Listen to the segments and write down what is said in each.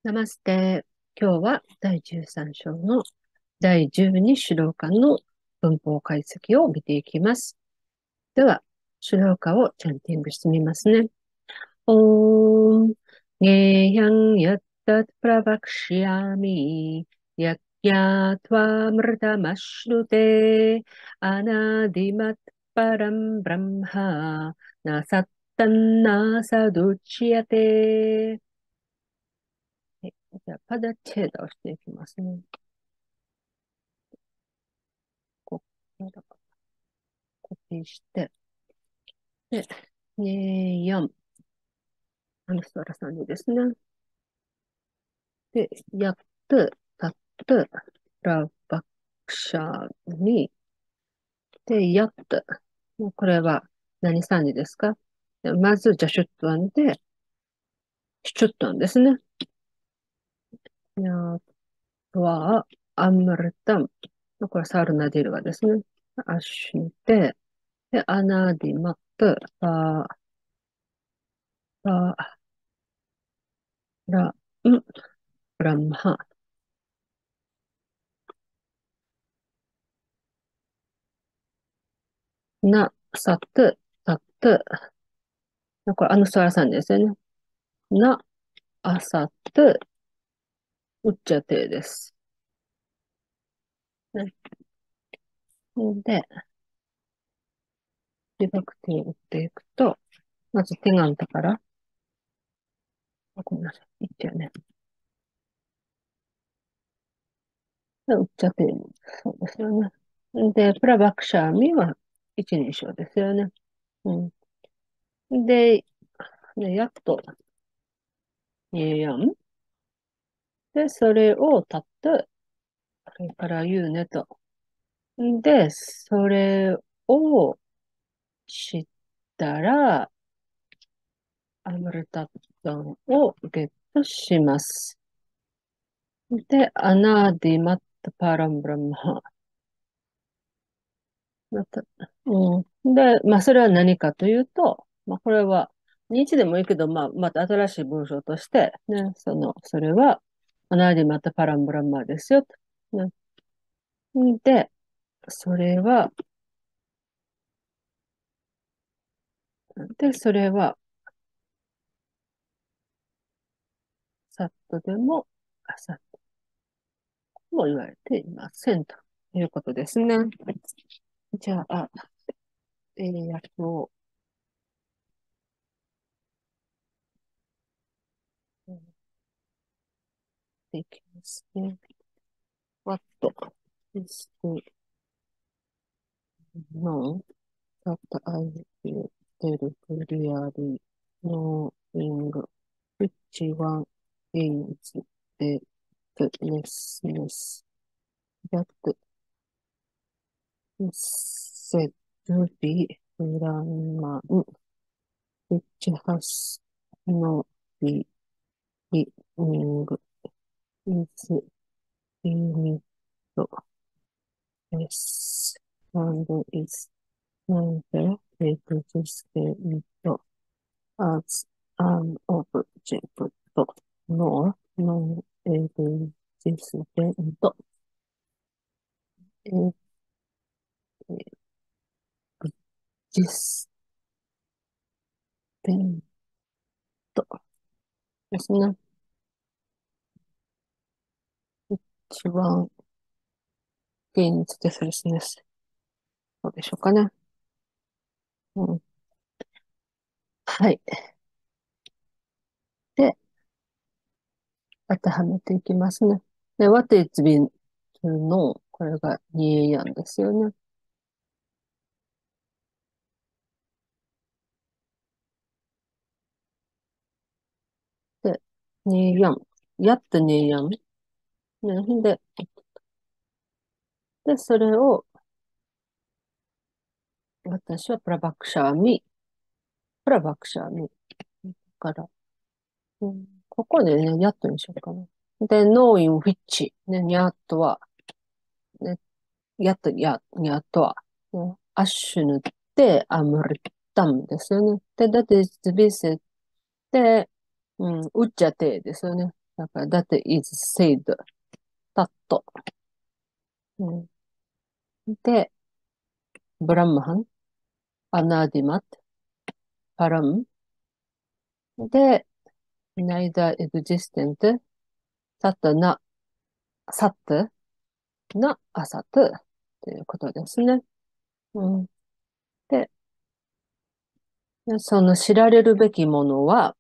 ナマステ。今日は第13章の第12シュローカの文法解析を見ていきます。では、シュローカをチャンティングしてみますね。オーン、ゲヤンヤッタトプラバクシヤミ、ヤッヤトワムルタマシュルテ、アナディマッパランブラムハ、ナサッタンナサドチヤテ。はい、じゃあ、パダチェーダをしていきますね。ここからコピーして、で、4、ストラさんにですね。で、やっと、たっと、ラバクシャーに、で、やっと、もうこれは何さんにですか？でまず、じゃ、シュットンで、シュットンですね。やっとは、アムルタン。これ、サルナディルがですね。アッシュで、で、アナディマップ、ラ、ラ、ん、ブラムハ、な、さつ、たつ、これ、スワラさんですよね。な、あさつ、うっちゃてです。ね。で、リバクティを打っていくと、まず手がんだから、ごめんなさい。いっちゃうね。でうっちゃて、そうですよね。で、プラバクシャーミは一人称ですよね。うん。で、やっと、やん。で、それをたった、それから言うねと。で、それを知ったら、アムルタットンをゲットします。で、アナディマットパランブラムハ。また、うん。で、それは何かというと、これは、日でもいいけど、また新しい文章として、ね、それは、アナディマットパランブラムハですよ、と。ね。で、それは、それは、さっとでも、さっとも言われていません、ということですね。じゃあ、訳を、できますね。What is the noun that I will tell clearly knowing which one is the business that is said to be grammar which has no beginning is limitless and is neither existed as an object nor non-existent existent ですね。一番現実的ですね。そうでしょうかね。うん。はい。で、当てはめていきますね。で、what is been to know これが2やんですよね。で、2やん。やって2やん。ね。で、それを私はプラバクシャーミ、プラバクシャーミから、ここでね、やっとにしようかな。で、know in which ね、にゃっとは、ね、にゃっとは、ね、アッシュ塗って、アムルタンですよね。で、だって、ビセって、うん、うっちゃてですよね。 だから、that is said, たっと。うん、で、ブランマハン、アナディマット、パラム。で、neither existent, サットな、サットな、アサトということですね。うん。で、その知られるべきものは、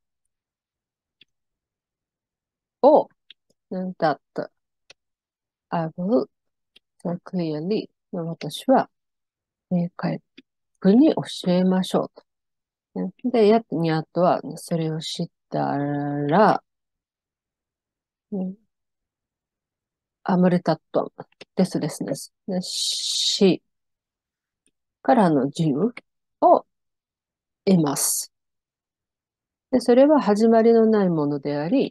を、that I will so clearly 私は明確に教えましょうと。ねで、やっにあとは、それを知ったら、うんアムレタットンです。で死からの自由を得ます。で、それは始まりのないものであり、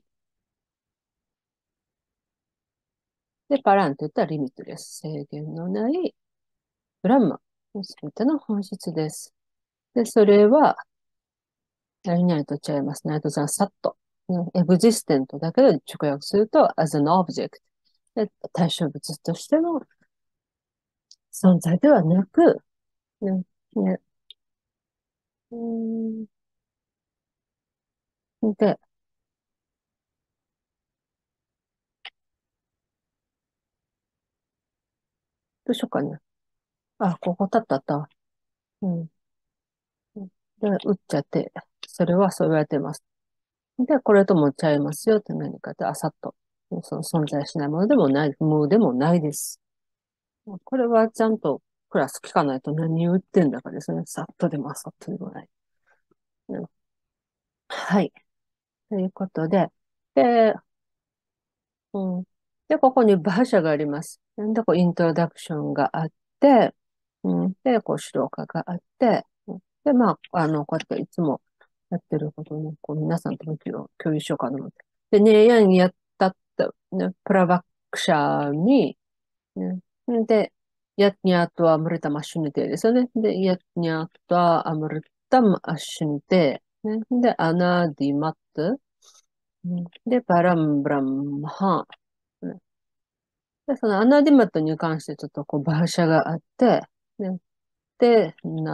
で、パランといったらリミットです。制限のないブランマのすべての本質です。で、それは、何々と違いますね。あとじゃあ、さっと。エグジステントだけで直訳すると、as an object。で、対象物としての存在ではなく、ね、ね、うーんで、どうしようかね。あ、ここった。うん。で、打っちゃって、それはそう言われてます。で、これともちゃいますよって何かって、あさっと。その存在しないものでもない、無でもないです。これはちゃんとクラス聞かないと何言ってんだかですね。さっとでもあさっとでもない。うん、はい。ということで、で、うん。で、ここにバーシャがあります。で、こう、イントロダクションがあって、で、こう、指導歌があって、で、まあ、こうやっていつもやってることに、こう、皆さんとも共有しようかなと思って。で、ね、やんやったった、ね、プラバクシャーに、ね、で、やっにゃとはムルタマッシュニテですよね。で、やっにゃとはアムルタマッシュニテ、ね、で、アナディマット、で、パランブランマハ、で、そのアナディマットに関してちょっとこう、バーシャがあって、ね、で、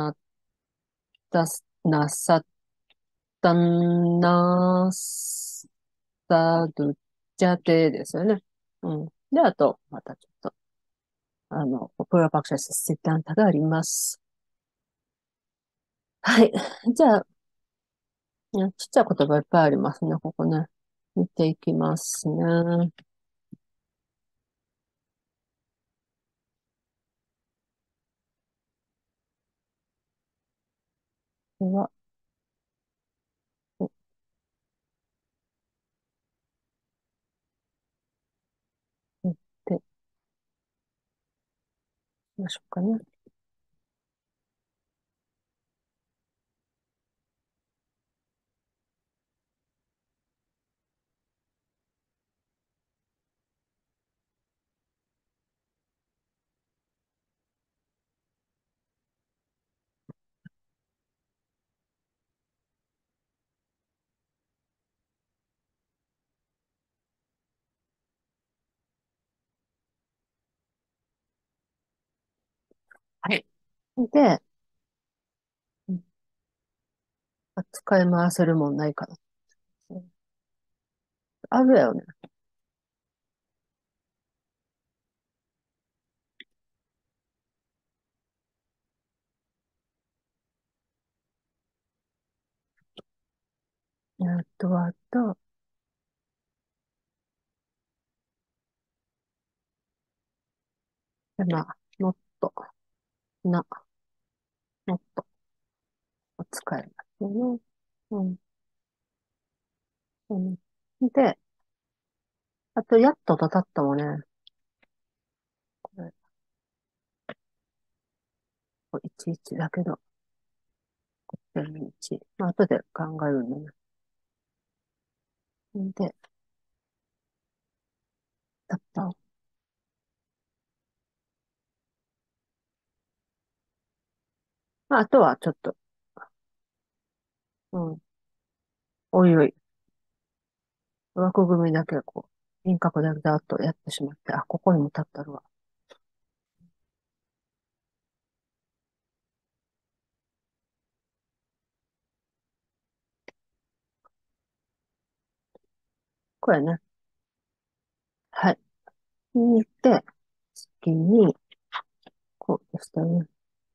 なさったなさどちゃてですよね。うん。で、あと、またちょっと、プロパクシャスセタンタがあります。はい。じゃあ、ねちっちゃい言葉いっぱいありますね、ここね。見ていきますね。これは、やってみましょうかね。はい。で、使い回せるもんないかな。あるよね。あと、でまあ、もっと、な、もっと使えますよね。うん。うん。で、あと、やっととたったもね、これ、いちいちだけど、1。まあ、後で考えるんだね。で、たった。まあ、あとはちょっと、うん、おいおい。 枠組みだけこう、輪郭だけざーっとやってしまって、あ、ここにも立ったるわ。これね。はい。で、次に、こうでしたね。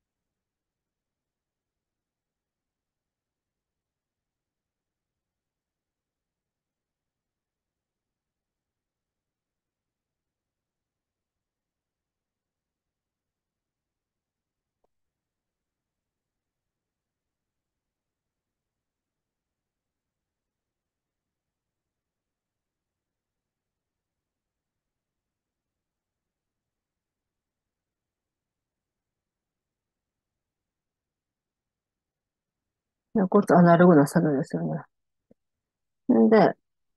こっちアナログな作業ですよね。で、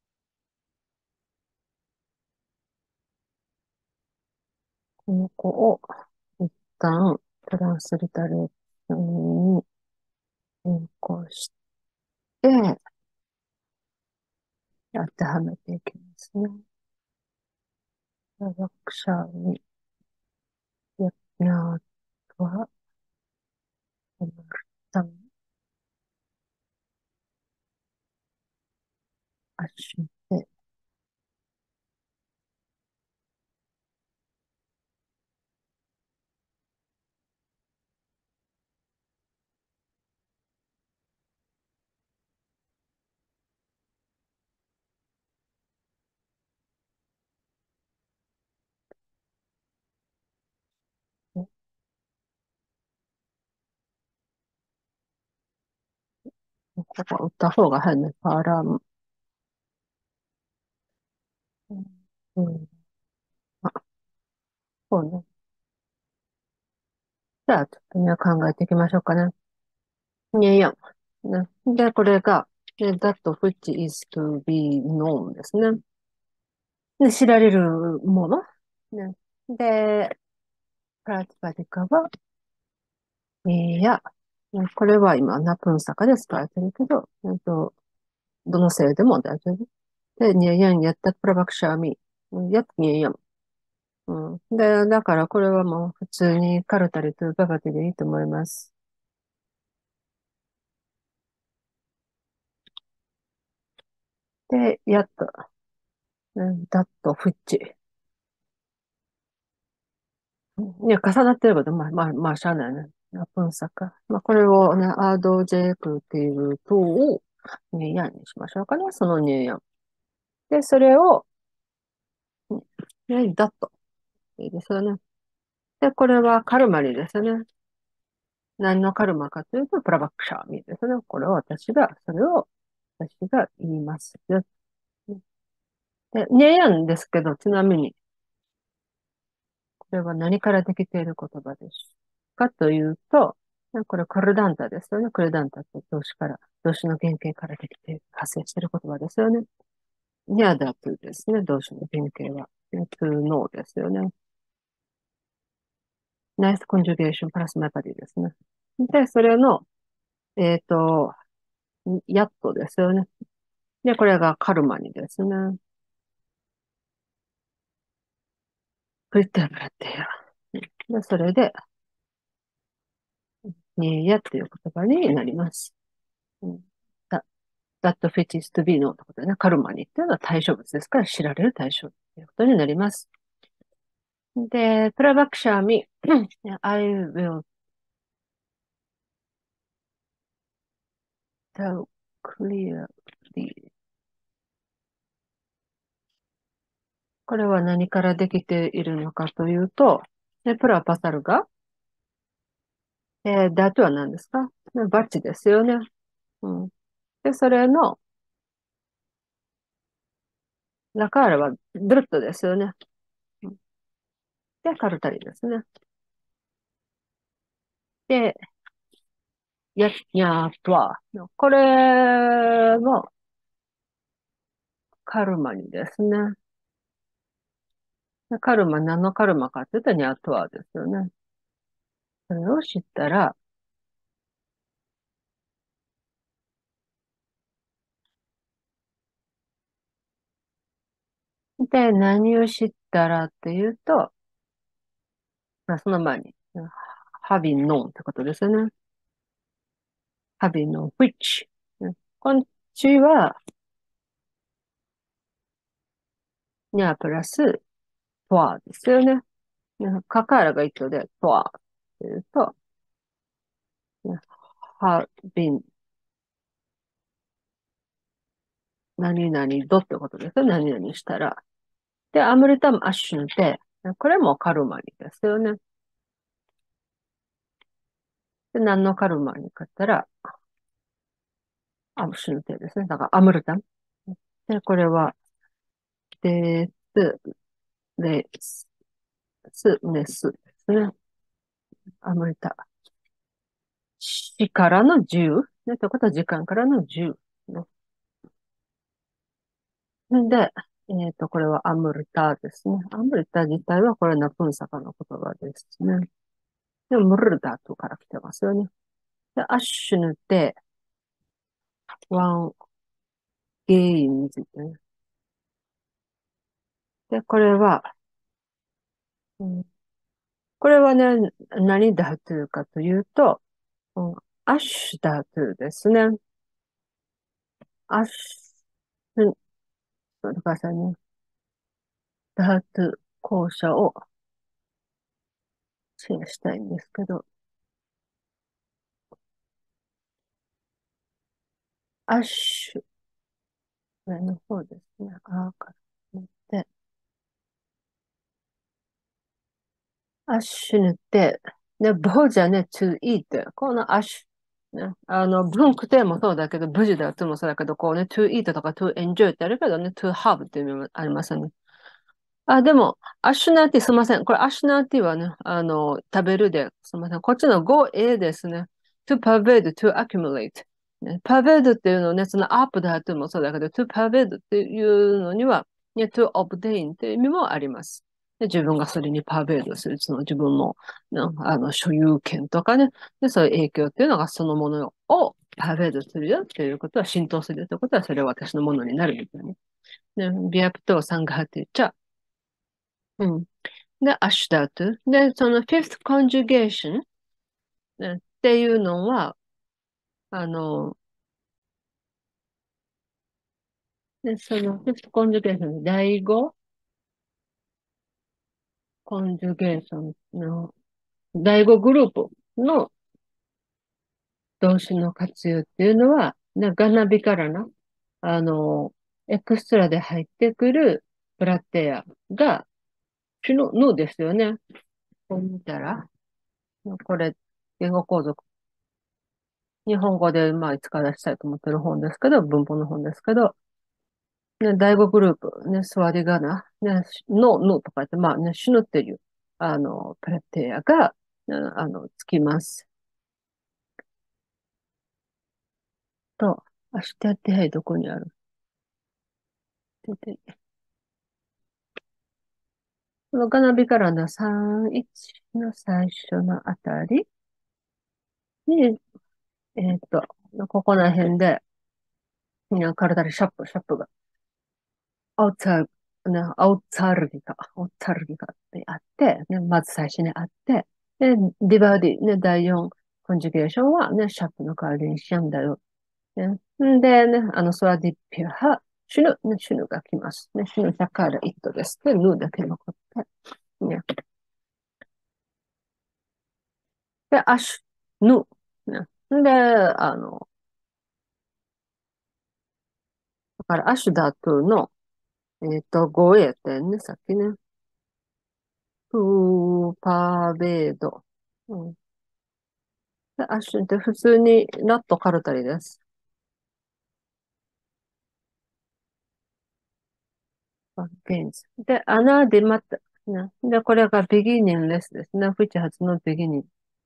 この子を一旦トランスリタレーションに変更して、当てはめていきますね。学者に、やっとは、た足で、ここ打った方が早いね。パラム。うん。あ、そうね。じゃあ、ちょっとね、考えていきましょうかね。ね、いや。ね。で、これが、that which is to be known ですね。で、知られるもの。ね。で、プラティパティカは、や、これは今、ナプンサカで使われてるけど、どのせいでも大丈夫。で、ニヤヤンやったプラバクシャーミ。やっニヤヤン。うん。で、だからこれはもう普通にカルタリとババティでいいと思います。で、やっと、ダット、フッチ。いや、重なってること、まあ、しゃあないね。ナプンサカ。まあ、これをね、アードジェイクっていう塔をニヤヤンにしましょうかね。そのニヤヤン。で、それを、ダット。いいですよね。で、これはカルマリですね。何のカルマかというと、プラバクシャーミですね。これをそれを私が言いますよ。で、ニエヤンですけど、ちなみに、これは何からできている言葉ですかというと、これクルダンタですよね。クルダンタって動詞の原型からできて発生している言葉ですよね。ニアダトゥですね。動詞の原型は。トゥノーですよね。ナイスコンジュゲーションプラスメタディですね。で、それの、えっと、やっとですよね。で、これがカルマにですね。プリッテブラっていう。で、それで、ニーヤっていう言葉になります。うん、that, that fetches to be のってことでね。カルマにっていうのは対象物ですから知られる対象ということになります。で、プラバクシャーミ、I will tell clearly. これは何からできているのかというと、プラパサルが、ダとは何ですか？バッチですよね。うん。で、それの、ラカールはドルットですよね。うん。で、カルタリですね。で、やっとは、これもカルマにですね。でカルマ、何のカルマかって言ったらニャートワですよね。それを知ったら、 で、何を知ったらっていうと、まあ、その前に、having known ってことですよね。having known which。こっちは、にゃプラス、とはですよね。カカラが一緒で、とはっていうと、having 何々どってことですよ。何々したら。で、アムルタムアッシュンで、これもカルマニですよね。で、何のカルマニかったら、アムシュンテですね。だからアムルタム。で、これは、で、レネスですね。アムルタ。死からの10。ね、ということは時間からの10。ね、で、これはアムルタですね。アムルタ自体はこれナプンサカの言葉ですね。で、ムルダトから来てますよね。で、アッシュヌってワンゲインズ、ね。で、これは、うん、これはね、何だというかというと、うん、アッシュだというですね。アッシュ、待ってくださいね。ダート校舎をシェアしたいんですけど、アッシュ、上の方ですね。からって、アッシュって、ね、ボじゃね、to eat。このアッシュ、ね、文句点もそうだけど、無事だともそうだけど、こうね、to eat とか to enjoy ってあるけどね、to have っていう意味もありますよね。あ、でも、アッシュナーティーすみません。これアッシュナーティーはね、食べるで、すみません。こっちの 5A ですね。to pervade, to accumulate。ね、pervade っていうのをね、その up だってもそうだけど、to pervade っていうのには、ね、to obtain っていう意味もあります。で、自分がそれに pervade する、その自分の、ね、所有権とかね、で、そういう影響っていうのがそのものを pervade するよっていうことは、浸透するってことは、それは私のものになるみたいなね。ね、ビアプトサンガハって言っちゃう。うん。で、アシュタト。で、その fifth conjugation、ね、っていうのは、あの、で、その fifth conjugation、第五コンジュゲーションの、第五グループの動詞の活用っていうのは、ガナビからな、あの、エクストラで入ってくるプラテアが、シュノですよね。こう見たら、これ、言語構造、日本語で、まあ、いつか出したいと思ってる本ですけど、文法の本ですけど、ね、第五グループ、ね、座りがな、ね、のとか言って、まあね、死ぬっていう、プレテアが、つきます。と、明日って、はい、どこにあるこのガナビからの3-1の最初のあたりに、ここら辺で、体でシャップが、アウタルギカってあって、ね、まず最初にあって、で、ディバーディ、ね、第4コンジュゲーションはね、シャープの代わりにしちゃうんだよ。ね、んでね、ソワディピュハ、シュヌが来ます。ね、シュヌだからイットです。で、ヌーだけ残って、ね。で、アシュ、ヌー。ね。で、だからアシュダトゥの、語彙点ね、さっきね、プーパーベード。うん。で、アッシュって普通にラットカルタリです。ゲインズ。で、アナディマタ。ね。で、これがビギニングレスですね。フィッチ発のビギニング。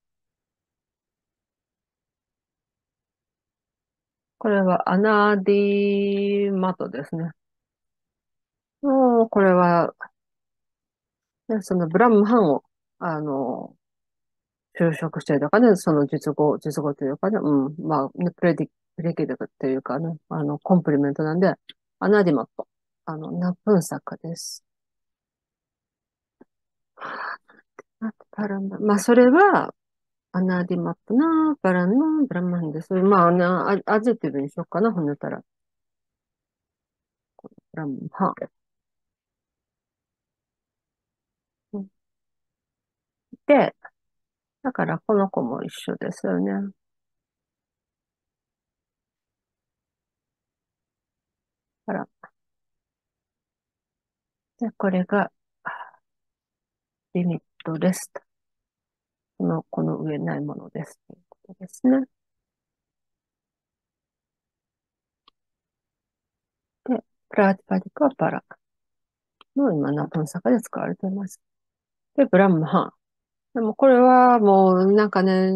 これはアナディマトですね。もう、これは、ね、そのブラムハンを、あの、就職してるとかね、その実語というかね、うん、まあ、ねプレディケートというかね、コンプリメントなんで、アナディマット。 ナプンサカです。あとパランバまあ、それは、アナディマップな、バランのブラマンです。まあ、アジェティブにしようかな、ほんなったら。ブランマン。で、だからこの子も一緒ですよね。あら。で、これが、リミットレスト。この上ないものです。ということですね。で、プラーティパディカはパラの今、ナプンサカで使われています。で、ブランマハン。でもこれはもうなんかね、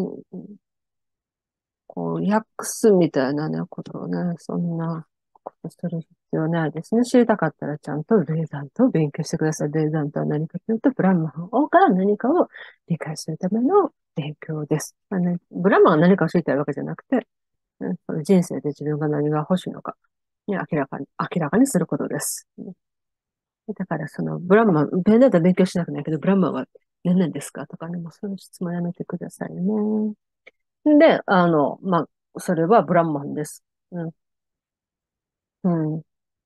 こう、訳すみたいなね、ことをね、そんなことする必要ないですね。知りたかったらちゃんとベーダントを勉強してください。ベーダントは何かというと、ブランマンが何かを理解するための勉強です。ブランマンが何かを知りたいわけじゃなくて、その人生で自分が何が欲しいのか、ね、明らかにすることです。だからそのブランマン、ベーダントは勉強しなくないけど、ブランマンは何なんですかとかね、もうそういう質問やめてくださいね。で、まあ、それはブランマンです。うん。うん。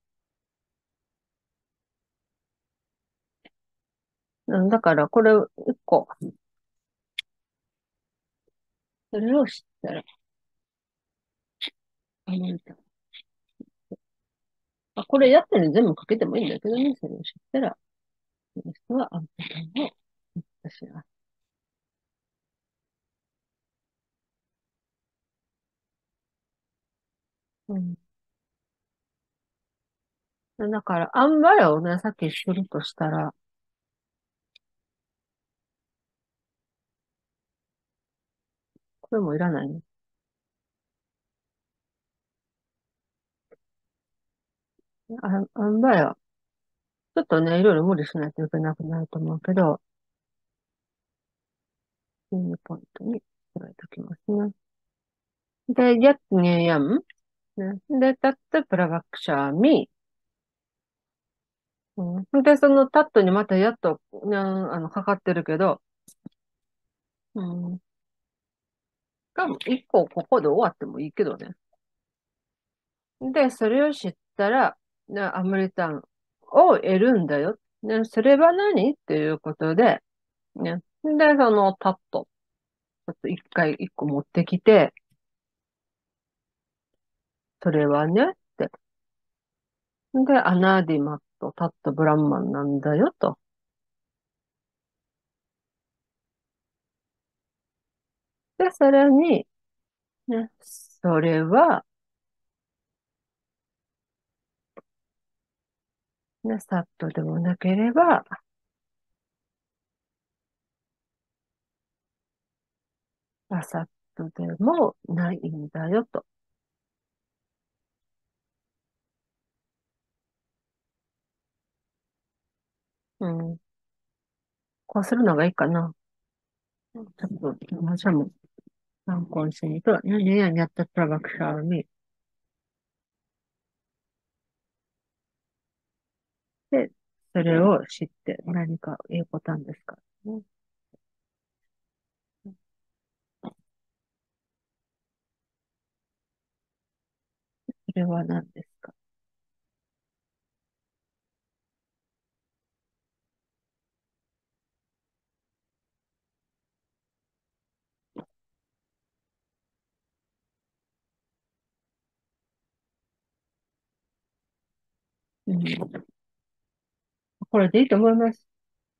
だから、これ、一個、それを知ったら、あの、これやってるの全部かけてもいいんだけどね、それを知ったら、この人はアンパタンを、私は。うん。だから、アンバラをね、さっきするとしたら、これもいらないね。アンバラ、ちょっとね、いろいろ無理しないといけなくなると思うけど、いいポイントに加えておきますね。で、やっねやん。ね。で、たってプラバクシャーミうん。で、そのタットにまたやっと、かかってるけど、うん。一個ここで終わってもいいけどね。で、それを知ったら、アムリタンを得るんだよ。ね、それは何っていうことで、ね。で、そのタット、ちょっと一個持ってきて、それはね、って。で、アナーディマット、タット、ブランマンなんだよ、と。で、それに、ね、それは、ね、サットでもなければ、アサットでもないんだよと。うん。こうするのがいいかな。ちょっと、私も参考にしてみと、何々やったトラバクシャーに、で、それを知って何か英語単ですかね。それは何ですか？うん。これでいいと思います。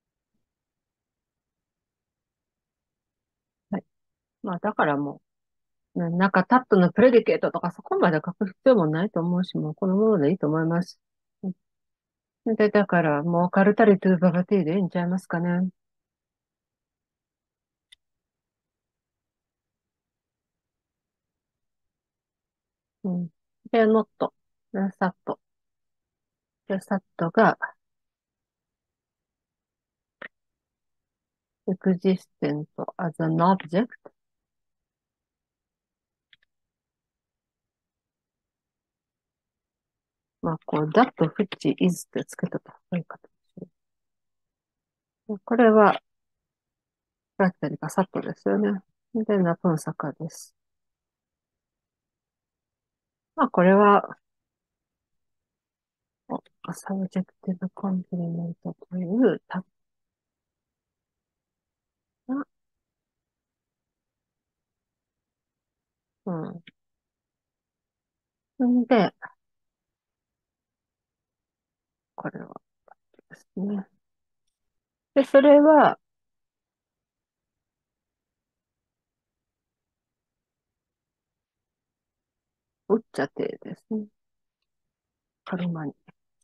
はい。まあ、だからもう、なんかタットのプレディケートとかそこまで書く必要もないと思うし、もうこのものでいいと思います。で、だから、もうカルタリトゥーババティでいいんちゃいますかね。うん。で、ノット。で、サット。で、サットが、existent as an object まあ、こう、that which is ってつけとった方がいいかと。これは、ラッテリがサットですよね。で、ナプンサカです。まあ、これは、サブジェクティブコンプリメントというタップが、うん。んで、これはですね。で、それは、ウッチャテですね。カルマニ。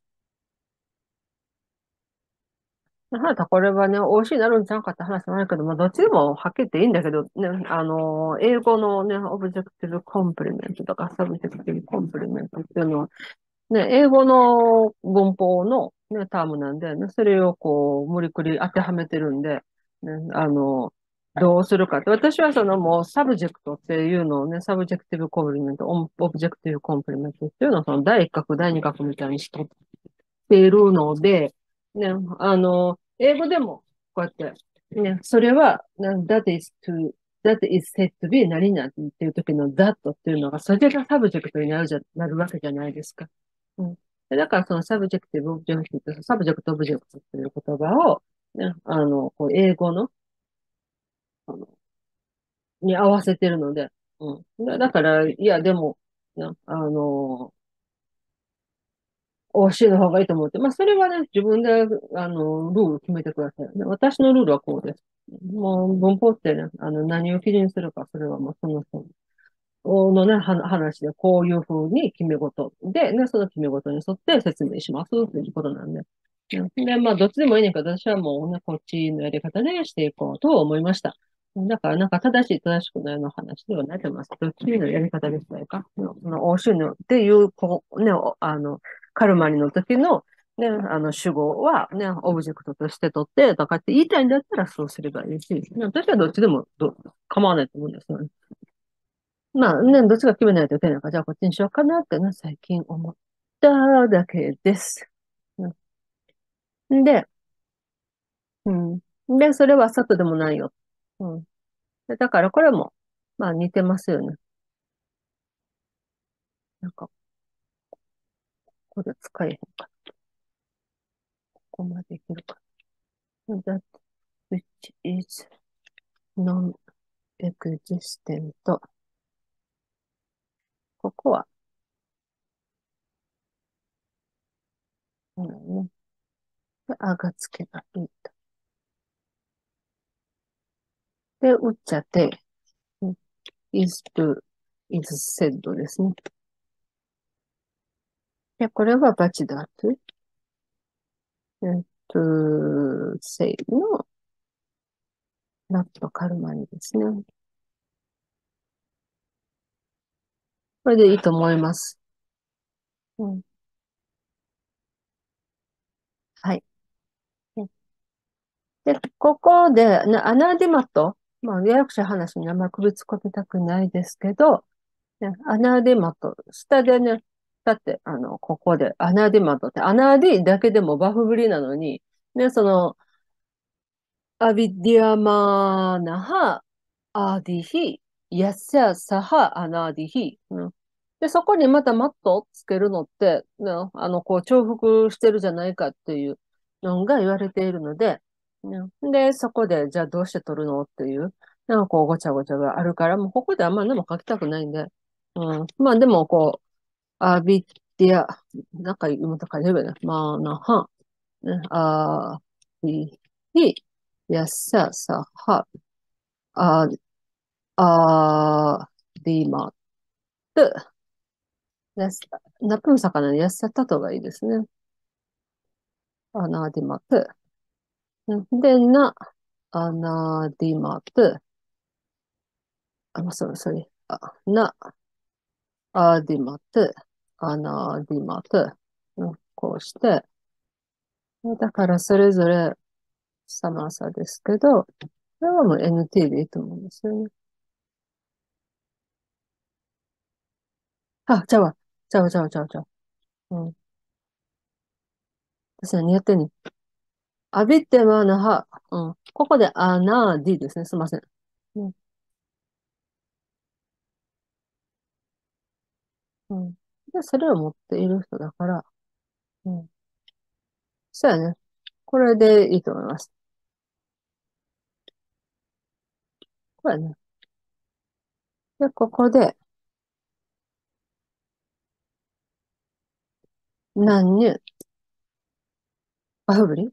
なんだこれはね、美味しいなるんちゃうかって話もあるけど、まあ、どっちでもはっきり言っていいんだけど、ね、英語のね、オブジェクティブコンプリメントとかサブジェクティブコンプリメントっていうのは、ね、英語の文法のね、タームなんで、ね、それをこう、無理くり当てはめてるんで、ね、どうするかって。私はそのもうサブジェクトっていうのをね、サブジェクティブコンプリメント、オブジェクティブコンプリメントっていうのをその第一角、第二角みたいにしとっているので、ね、英語でもこうやって、ね、それは、that is said to be 何々っていう時の that っていうのが、それがサブジェクトになるわけじゃないですか。うん。だからそのサブジェクティブ、オブジェクティブ、サブジェクト、オブジェクトっていう言葉を、ね、こう英語の、あのに合わせてるので、うん。だから、いや、でも、ね、OC の方がいいと思って。まあ、それはね、自分で、ルール決めてください。私のルールはこうです。もう、文法ってね、何を基準にするか、それはもうその人のね、話で、こういうふうに決め事で、ね、その決め事に沿って説明しますということなんで。で、まあ、どっちでもいいねんけど、私はもうね、こっちのやり方でしていこうと思いました。だから、なんか正しい正しくないの話ではないと思います。どっちのやり方でしたか欧州のっていう、こう、ね、カルマニの時の、ね、主語はね、オブジェクトとして取って、とかって言いたいんだったらそうすればいいし、私はどっちでも構わないと思うんですよね。まあね、どっちが決めないといけないから、じゃあこっちにしようかなってね、最近思っただけです。で、うん。で、それは外でもないよ。うん。だからこれも、まあ似てますよね。なんか、ここで使えへんか。ここまでいけるか。that which is non-existent. ここは、ね、であがつけばいいと。で、打っちゃって、is to, is said ですね。で、これはバチだと。to say のラットカルマニですね。これでいいと思います。うん、はい。で、ここで、アナディマト、まあ、ややこしい話にあんまり首突っ込みたくないですけど、ね、アナディマト、下でね、だって、ここで、アナディマトって、アナディだけでもバフ振りなのに、ね、アビディアマーナハ、アーディヒ、ヤッササハ、アナーディヒ。うん。で、そこにまたマットをつけるのって、ね、こう重複してるじゃないかっていうのが言われているので、ね、で、そこで、じゃあどうして取るのっていう、なんかこうごちゃごちゃがあるから、もうここであんま何も書きたくないんで、うん。まあでもこう、アビディア、なんか読むと書いてるよね。マーナハ、ね、アーディヒ、ヤッササハ、あ、あー、で、今、で、やす、ナプンサカナのやさたとがいいですね。アナディマプ。で、アナディマプ。それ、アディマプ。アナディマプ。こうして、だからそれぞれサマーサですけど、これはもう NT でいいと思うんですよね。あ、ちゃうわ。ちゃう。うん。 私何やってんねん。浴びてまなは、うん。ここであなー D ですね。すいません。うん。うん。で、それを持っている人だから、うん。そうやね。これでいいと思います。これね。で、ここで、何入、バフブリ、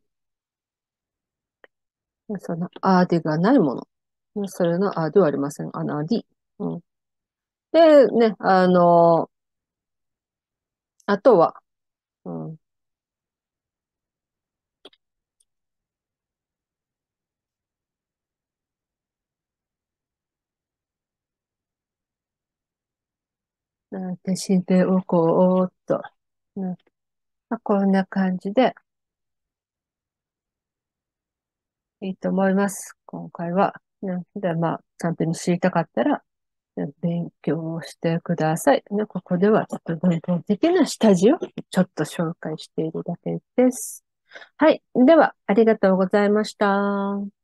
その、あーでがないもの。それのあーではありません。あなり。うん。で、ね、あとは、うん。なんてしておこうっと。うん。まあ、こんな感じでいいと思います。今回は。ね、で、まあ、ちゃんと知りたかったら、ね、勉強してください。ね、ここではちょっと文法的な下地をちょっと紹介しているだけです。はい。では、ありがとうございました。